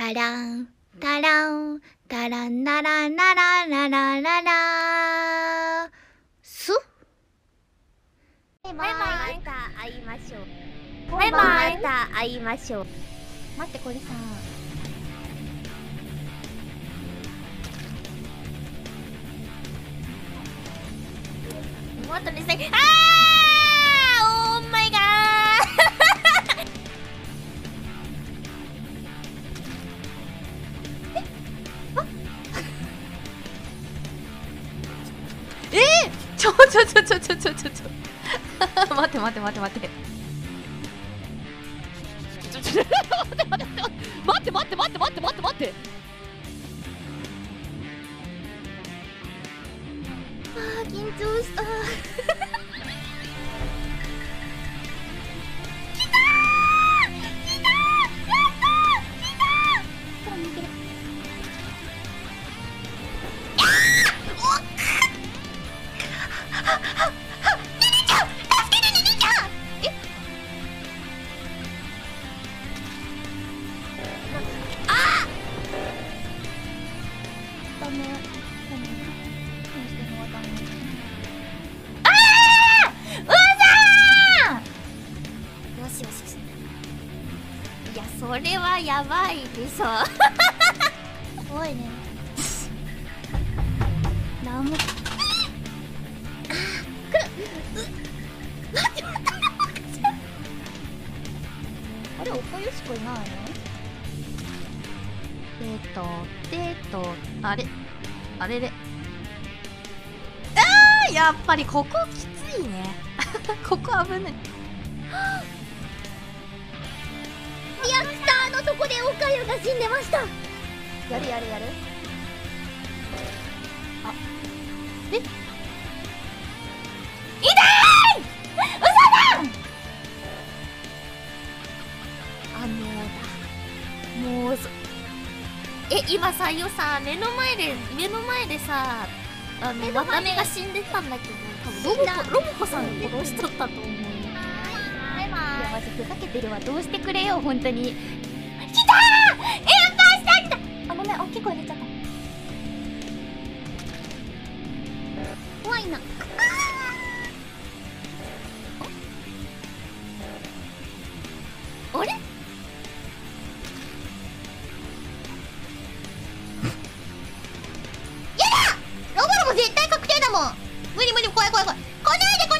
タランタランタランナラナラララララスバイバイ。 また会いましょう。 バイバイ。 また会いましょう。 待って、これさ、 もっとねさい。オーマイガーちょ待って待って待って待って待って待って待って待って待って待って待って緊張した。ダメ。 よしよしよし。いや、それはやばいでしょ。 怖いね。なんも。あれ、おかゆしかいないの？ あれあれれやっぱりここきついねここ危ない。 リアクターのとこでおかゆが死んでました。やるやるやる。あ、え、痛い！嘘だ！ もう今さ、よさ、目の前でさ、ワカメが死んでたんだけど、多分ロボコさん殺しとったと思うよ。 バイバイ。いや、マジふざけてるわ。どうしてくれよ、本当に。来たー！あ、ごめん、大きい声出ちゃった。怖いな。 あれ？ ロボロボ絶対確定だもん。無理無理、怖い怖い怖い。来ないで来